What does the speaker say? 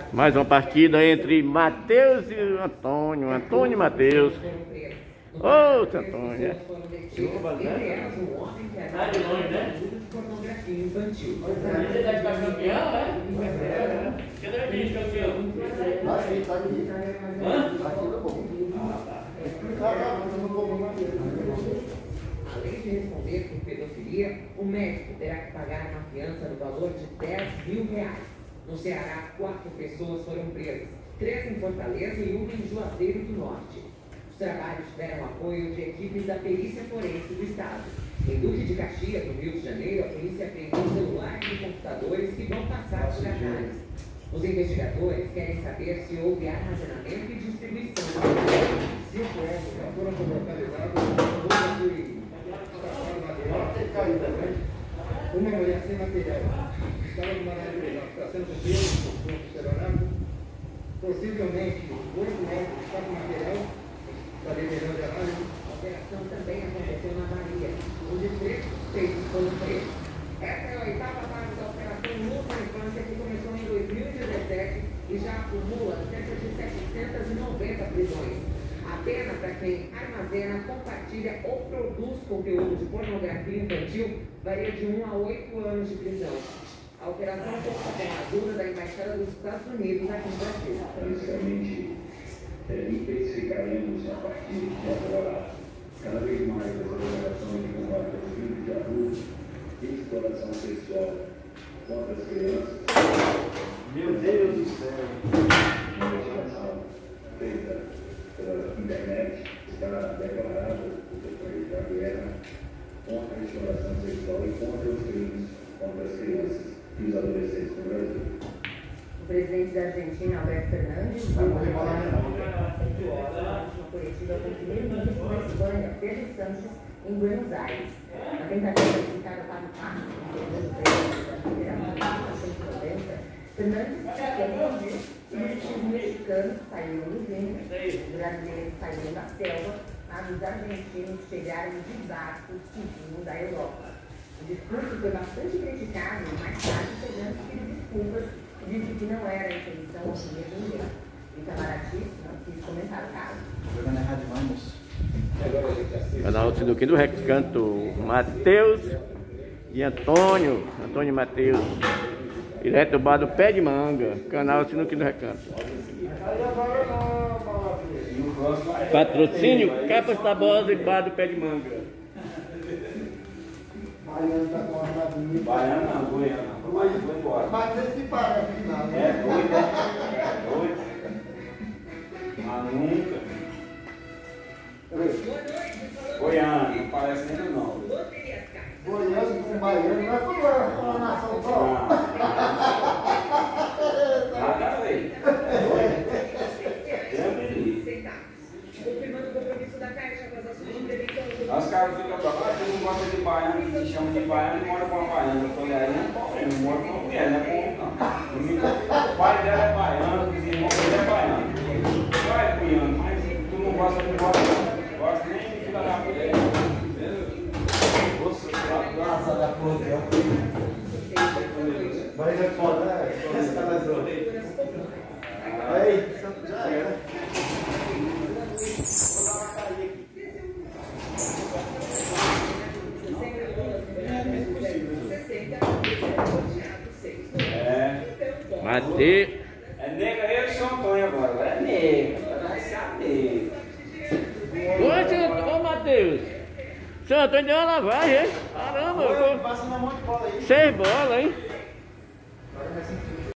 Mais uma partida entre Matheus e Antônio. Antônio e Matheus. Ô, seu Antônio. Tá de longe, né? Pornografia infantil. Você deve estar campeão, né? Cadê o vídeo campeão? Tá aqui. Hã? Tá aqui, tá bom. Além de responder por pedofilia, o médico terá que pagar uma fiança no valor de R$10.000. No Ceará, 4 pessoas foram presas, 3 em Fortaleza e 1 em Juazeiro do Norte. Os trabalhos tiveram apoio de equipes da perícia forense do estado. Em Duque de Caxias, no Rio de Janeiro, a polícia apreendeu celulares e computadores que vão passar por análise. Os investigadores querem saber se houve armazenamento e distribuição. Se o corpo já foram localizados, uma mulher sem material estava numa natureza, está sendo preso por estelionato. Possivelmente, 8 metros está com material para determinar de análise. A operação também aconteceu na Bahia, onde 3 suspeitos foram presos. Essa é a 8ª fase da Operação Luz na Infância, que começou em 2017 e já acumula cerca de 790 prisões. A pena para quem armazena, compartilha ou produz conteúdo de pornografia infantil varia de 1 a 8 anos de prisão. A operação conta com a ajuda da Embaixada dos Estados Unidos aqui no Brasil. Basicamente, intensificaremos a partir de agora cada vez mais as operações de combate aos crimes de abuso e exploração sexual contra as crianças. Meu Deus do céu! A investigação feita pela internet está declarada a guerra contra a exploração sexual e contra os crimes contra as crianças e os adolescentes no Brasil. O presidente da Argentina, Alberto Fernandes, deu uma coletiva com o primeiro-ministro da Espanha, Pedro Sánchez, em Buenos Aires. Na tentativa de evitar o passo do presidente da Federação de 1990, Fernandes defendeu que os mexicanos saíram do vinho, os brasileiros saíram da selva, mas os argentinos chegaram de barcos fugindo da Europa. O discurso foi bastante criticado, mais tarde Fernandes pediu desculpas e disse que não era a intenção de defender. Itamaraty não quis comentar o caso. Jogando errado demais. Canal Sinuquim do Recanto. Matheus e Antônio. Antônio e Matheus. Direto do bar do Pé de Manga. Canal Sinuquim do Recanto. Patrocínio Capas Tabosa e bar do Pé de Manga. Baiano tá com a armadilha. Baiano não, Goiano. Mas foi embora. Mas esse para aqui não. É doido, né? É doido. Mas nunca. Goiano, não parece nem não. Goiano com baiano, não é com uma nação só. Nada a ver. Confirmando o compromisso da Caixa com as ações de prevenção. Os caras ficam pra lá, tu não gosta de baiano, que se chama de baiano e mora com a baiana. Eu falei, aí não é problema, não mora com a mulher, não é com o pai dela é baiano, os irmãos dele é baiano. Vai, cunhando, mas tu não gosta de baiano, gosta nem de filha da mulher. Nossa, da porra. Mas é foda, né? Essa tá mais outra. Aí, já era. Matheus. É nega, eu sou Antônio agora é nega, vai ser a nega. Ô, Matheus. Seu Antônio deu uma lavagem, hein? Caramba, Passa na mão de bola aí. 6 bolas, hein?